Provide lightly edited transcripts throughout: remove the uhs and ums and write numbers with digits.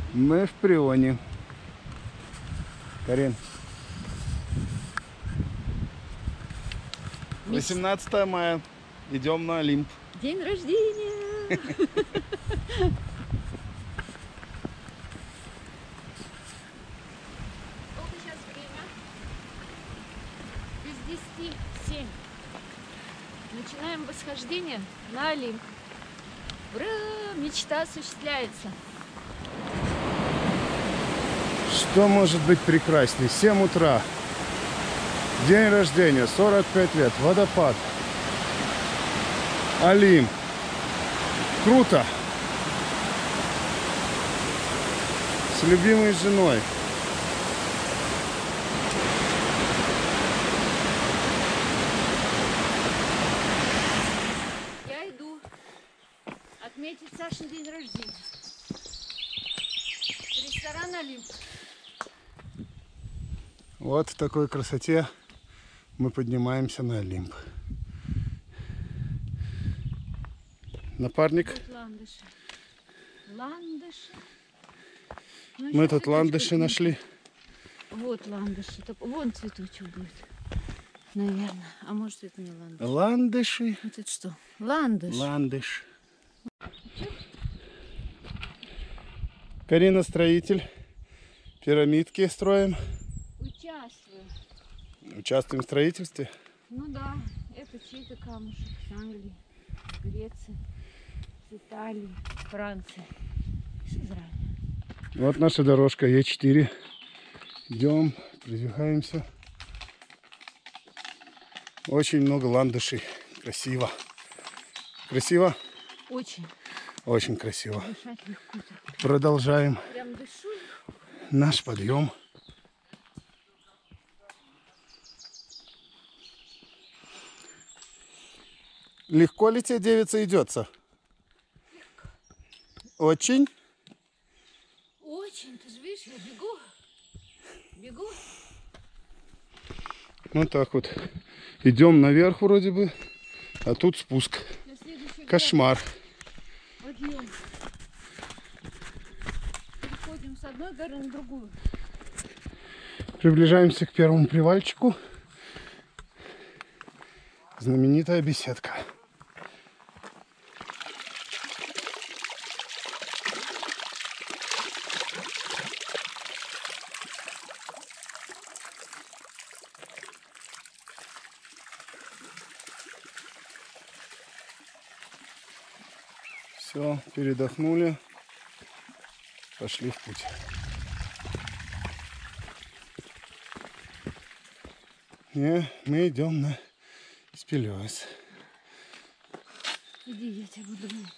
Мы в Прионе. Карин. 18 мая. Идем на Олимп. День рождения! Сколько сейчас время? Без 10:07. Начинаем восхождение на Олимп. Ура! Мечта осуществляется. Что может быть прекрасней? 7 утра. День рождения, 45 лет, водопад. Олимп. Круто. С любимой женой. Я иду отметить Сашин день рождения. Ресторан Олимп. Вот в такой красоте мы поднимаемся на Олимп. Напарник. Вот ландыши. Ландыши. Ну, Мы сейчас тут цветочки ландыши какие-то. нашли. Вот ландыши. Вон цветочек будет. Наверное. А может это не ландыш? Ландыши. Вот это что? Ландыш. Ландыш. Карина строитель. Пирамидки строим. Участвую. Участвуем в строительстве. Ну да, это чей-то камушек с Англии, с Греции, с Италии, с Франции, с Израиля. Вот наша дорожка Е4. Идем, продвигаемся. Очень много ландышей. Красиво. Красиво? Очень. Очень красиво. Дышать легко так. Продолжаем Прям дышу. наш подъем. Легко ли тебе, девица, идется? Очень? Очень. Ты же видишь, я бегу. Бегу. Вот так вот. Идем наверх вроде бы, а тут спуск. На следующий Кошмар. подъем. Переходим с одной горы на другую. Приближаемся к первому привальчику. Знаменитая беседка. Все, передохнули. Пошли в путь. Не, мы идем на Спилёс. Иди, я тебя буду гнать.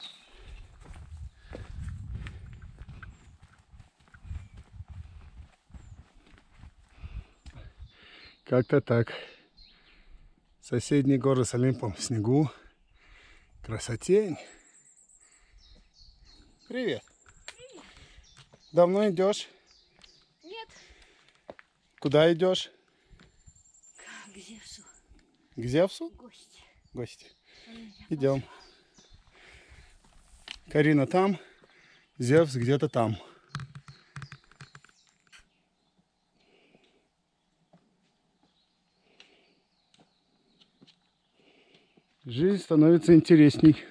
Как-то так. Соседние горы с Олимпом в снегу. Красотень. Привет. Привет. Давно идешь? Нет. Куда идешь? К Зевсу. К Зевсу? Гости. Гости. Он меня Идем. Карина там, Зевс где-то там. Жизнь становится интересней.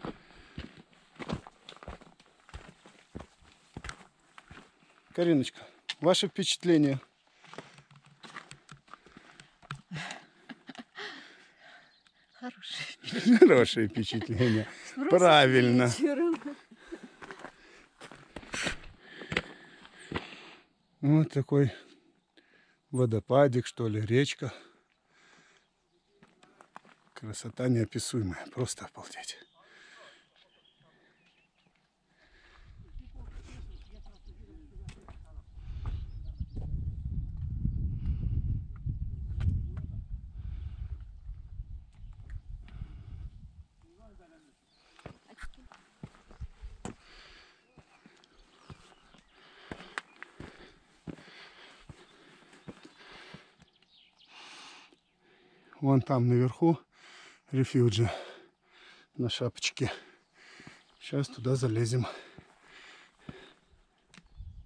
Кариночка, ваше впечатление? Хороший. Хорошее впечатление. Правильно. Вот такой водопадик, что ли, речка. Красота неописуемая, просто обалдеть. Вон там наверху рефьюджи на шапочке. Сейчас туда залезем.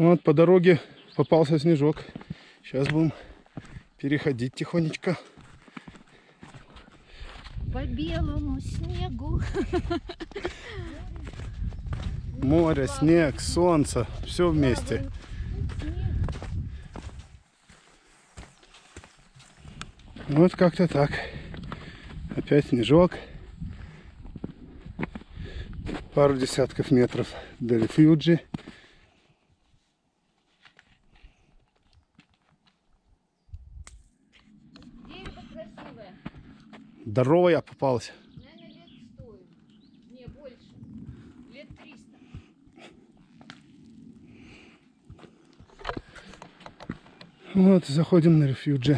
Вот по дороге попался снежок. Сейчас будем переходить тихонечко. По белому снегу. Море, снег, солнце, все вместе. Вот как-то так. Опять снежок. Пару десятков метров до рефьюджи. Дерево красивое. Здоровая попалась. Наверное, лет 100. Не, больше. Лет 300. Вот, заходим на рефьюджи.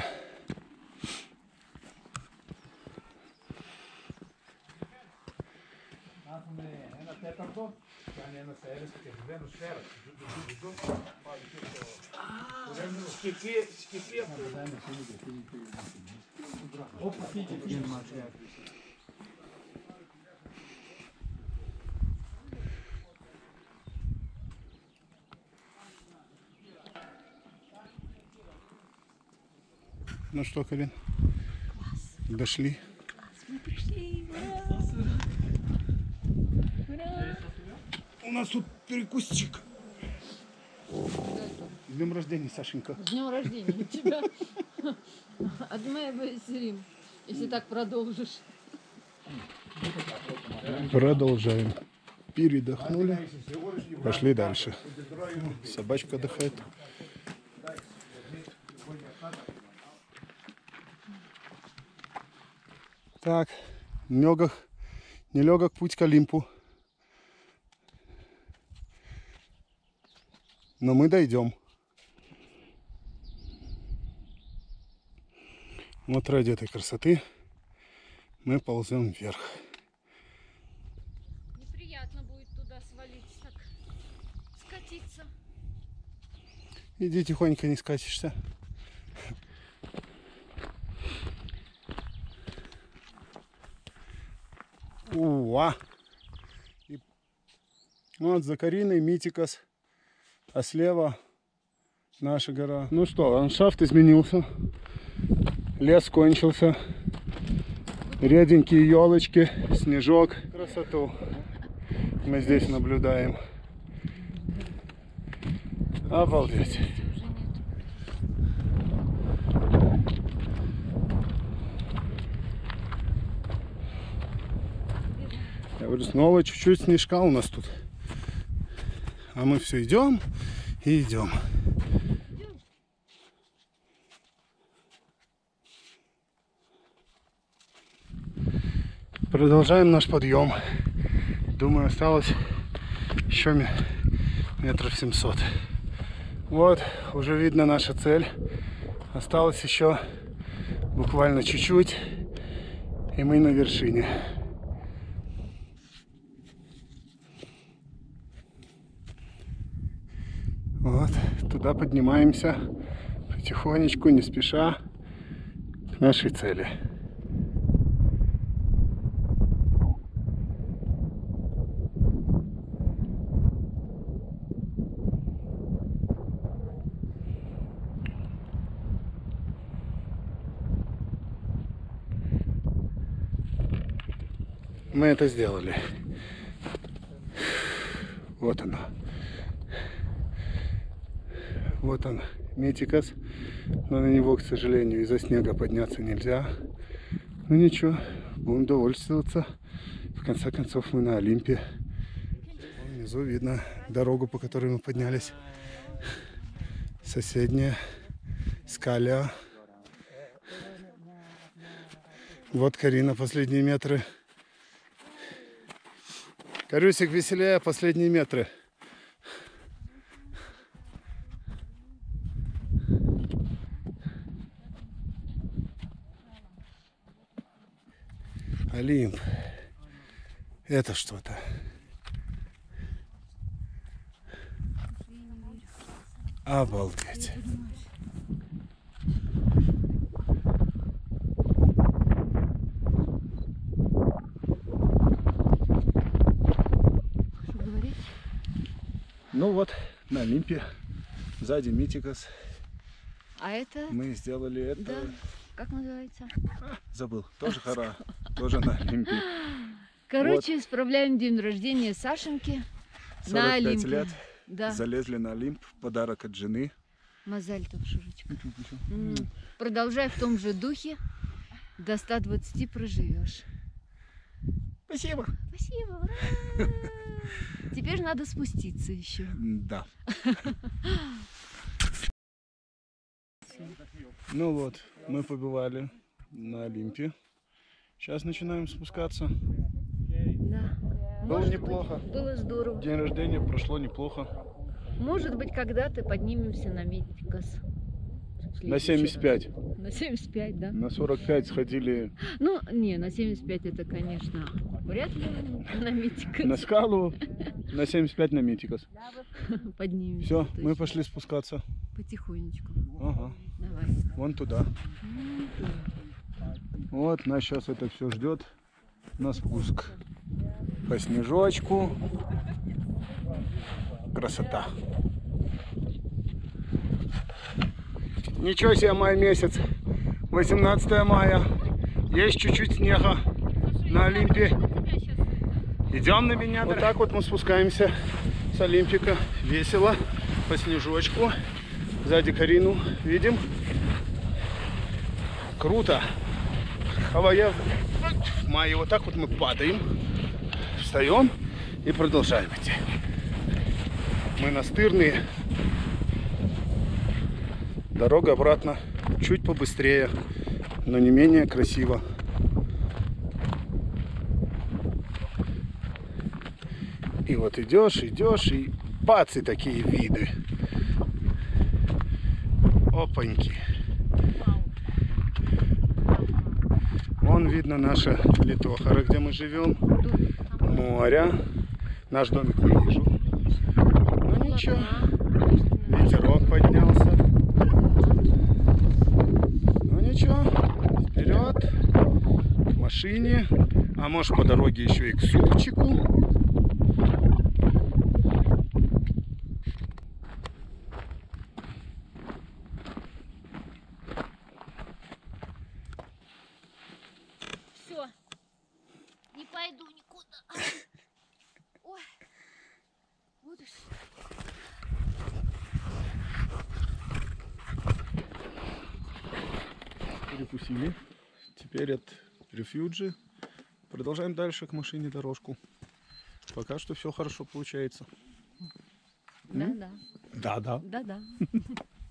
Ну что, Карин? Дошли. Мы пришли. Ура! У нас тут перекусчик. С днем рождения, Сашенька. С днем рождения у тебя. От моей Басирим, если так продолжишь. Продолжаем. Передохнули. Пошли дальше. Собачка отдыхает. Так, нелегок путь к Олимпу. Но мы дойдем. Вот ради этой красоты мы ползем вверх. Неприятно будет туда свалиться, так скатиться. Иди тихонько, не скатишься. Уа! И вот за Кариной Митикас, а слева наша гора. Ну что, ландшафт изменился, лес кончился, реденькие елочки, снежок. Красоту мы здесь наблюдаем. Обалдеть! Я говорю, снова чуть-чуть снежка у нас тут. А мы все идем и идем. Продолжаем наш подъем. Думаю, осталось еще метров 700. Вот, уже видно наша цель. Осталось еще буквально чуть-чуть, и мы на вершине. Вот, туда поднимаемся потихонечку, не спеша, к нашей цели. Мы это сделали. Вот оно. Вот он, Митикас, но на него, к сожалению, из-за снега подняться нельзя. Ну ничего, будем довольствоваться. В конце концов, мы на Олимпе. Внизу видно дорогу, по которой мы поднялись. Соседняя скаля. Вот Карина, последние метры. Карюсик, веселее, последние метры. Олимп. Это что-то. Обалдеть. Что говорить? Ну вот, на Олимпе Сзади Митикас. А это, Мы сделали это. да, как называется? Забыл. Тоже гора. Тоже на Олимпе. Короче, справляем день рождения Сашеньки на 45 Олимпе. лет. Да. Залезли на Олимп. Подарок от жены. Мозаль там, Шурочка. Продолжай в том же духе. До 120 проживешь. Спасибо. Спасибо. Ура! Теперь надо спуститься еще. Да. Ну вот, мы побывали на Олимпе. Сейчас начинаем спускаться. Да. Было Может неплохо. быть, было здорово. День рождения прошло неплохо. Может быть, когда-то поднимемся на Митикас. На 75. На 75, да? На 45 сходили Ну, не, на 75 это, конечно, вряд ли на Митикас на скалу, на 75 на Митикас. поднимемся. Все, точно. мы пошли спускаться. Потихонечку. Ага, Давай. вон туда. Вот, нас сейчас это все ждет на спуск. По снежочку. Красота. Ничего себе, май месяц. 18 мая. Есть чуть-чуть снега на Олимпе. Идем на меня. Вот так вот мы спускаемся с Олимпика. Весело. По снежочку. Сзади Карину видим. Круто. А в мае вот так вот мы падаем. Встаем и продолжаем идти. Мы настырные. Дорога обратно чуть побыстрее, но не менее красиво. И вот идешь, идешь, и бац, и такие виды. Опаньки. Вон видно наша Литохара, где мы живем. Море. Наш домик не вижу. Ну ничего. Ветерок поднялся. Ну ничего. Вперед. К машине. А может по дороге еще и к супчику. Все. Не пойду никуда. Ой. Вот и всё. Перекусили. Теперь от рефьюджи продолжаем дальше к машине дорожку. Пока что все хорошо получается. Да-да. Да-да. Да-да.